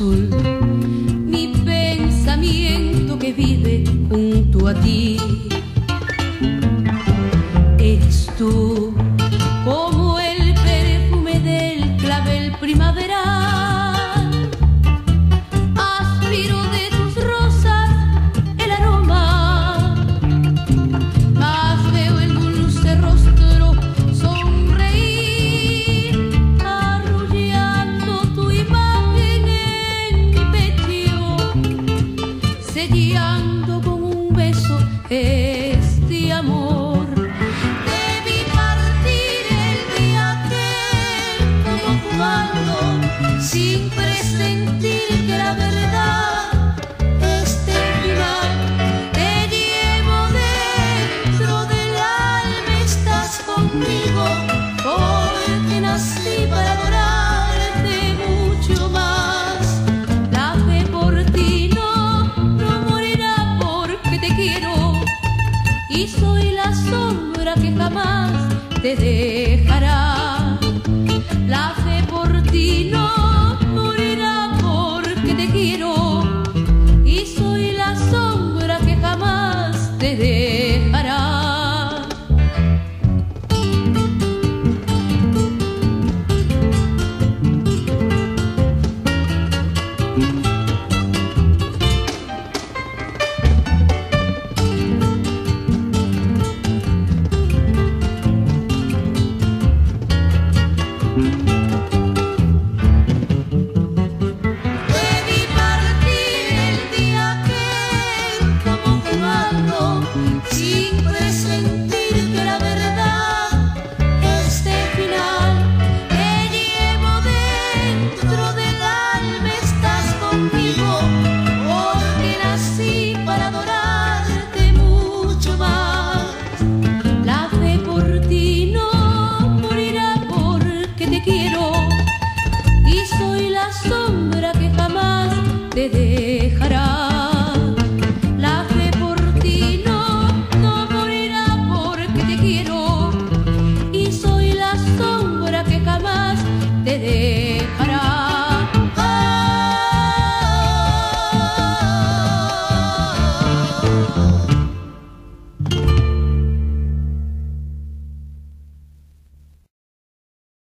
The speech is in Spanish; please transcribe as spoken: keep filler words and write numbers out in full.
azul, mi pensamiento que vive junto a ti. Eres tú como el perfume del clavel primaveral, aspiro de tus rosas el aroma, más veo el dulce rostro sonreír, arrullando tu imagen en mi pecho, sellando con un beso este amor. Sin presentir que la verdad esté en final, te llevo dentro del alma, estás conmigo, porque nací para adorarte mucho más. La fe por ti no, no morirá porque te quiero, y soy la sombra que jamás te dejará. La fe por ti no morirá porque te quiero, y soy la sombra que jamás te dejará. Mm-hmm.